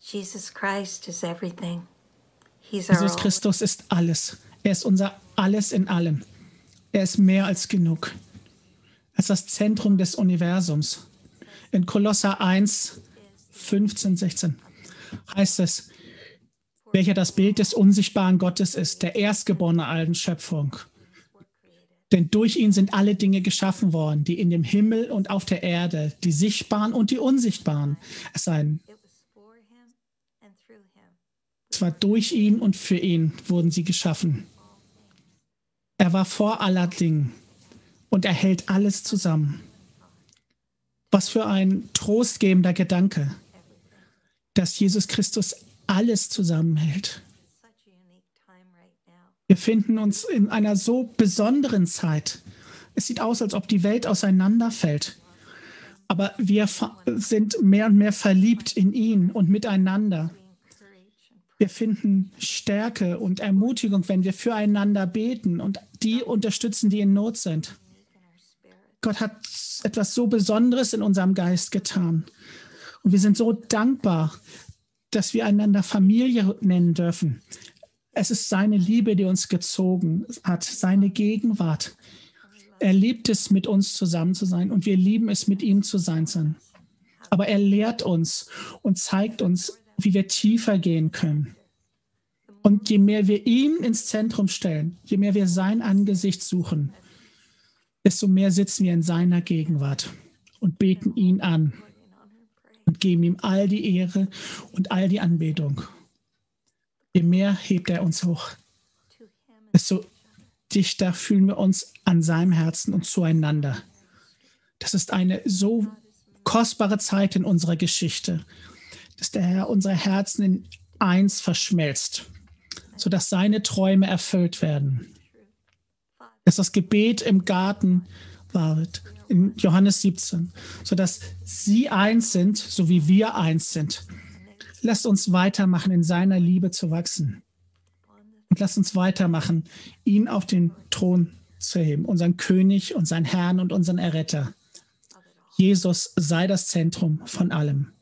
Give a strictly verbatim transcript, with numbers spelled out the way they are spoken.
Jesus Christ is everything. He's our Jesus Christus ist alles. Er ist unser Alles in allem. Er ist mehr als genug. Er ist das Zentrum des Universums. In Kolosser eins, fünfzehn, sechzehn heißt es, welcher das Bild des unsichtbaren Gottes ist, der Erstgeborene allen Schöpfung. Denn durch ihn sind alle Dinge geschaffen worden, die in dem Himmel und auf der Erde, die sichtbaren und die unsichtbaren. Es seien, es war durch ihn und für ihn wurden sie geschaffen. Er war vor aller Dingen und er hält alles zusammen. Was für ein trostgebender Gedanke, dass Jesus Christus alles zusammenhält. Wir befinden uns in einer so besonderen Zeit. Es sieht aus, als ob die Welt auseinanderfällt. Aber wir sind mehr und mehr verliebt in ihn und miteinander. Wir finden Stärke und Ermutigung, wenn wir füreinander beten und die unterstützen, die in Not sind. Gott hat etwas so Besonderes in unserem Geist getan. Und wir sind so dankbar, dass wir einander Familie nennen dürfen. Es ist seine Liebe, die uns gezogen hat, seine Gegenwart. Er liebt es, mit uns zusammen zu sein und wir lieben es, mit ihm zu sein. Aber er lehrt uns und zeigt uns, wie wir tiefer gehen können. Und je mehr wir ihn ins Zentrum stellen, je mehr wir sein Angesicht suchen, desto mehr sitzen wir in seiner Gegenwart und beten ihn an und geben ihm all die Ehre und all die Anbetung. Je mehr hebt er uns hoch, desto dichter fühlen wir uns an seinem Herzen und zueinander. Das ist eine so kostbare Zeit in unserer Geschichte, dass der Herr unsere Herzen in eins verschmelzt, sodass seine Träume erfüllt werden. Dass das Gebet im Garten war, in Johannes siebzehn, sodass sie eins sind, so wie wir eins sind. Lasst uns weitermachen, in seiner Liebe zu wachsen. Und lasst uns weitermachen, ihn auf den Thron zu heben, unseren König, unseren Herrn und unseren Erretter. Jesus sei das Zentrum von allem.